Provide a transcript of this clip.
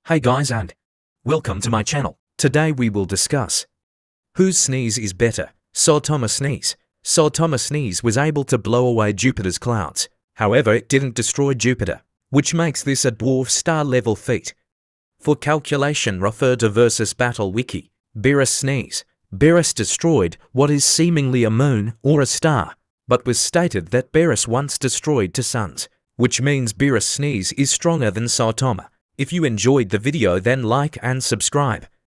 Hey guys and welcome to my channel. Today we will discuss whose sneeze is better, Saitama sneeze. Saitama sneeze was able to blow away Jupiter's clouds. However, it didn't destroy Jupiter, which makes this a dwarf star level feat. For calculation, refer to Versus Battle Wiki. Beerus sneeze. Beerus destroyed what is seemingly a moon or a star, but was stated that Beerus once destroyed two suns, which means Beerus sneeze is stronger than Saitama. If you enjoyed the video, then like and subscribe.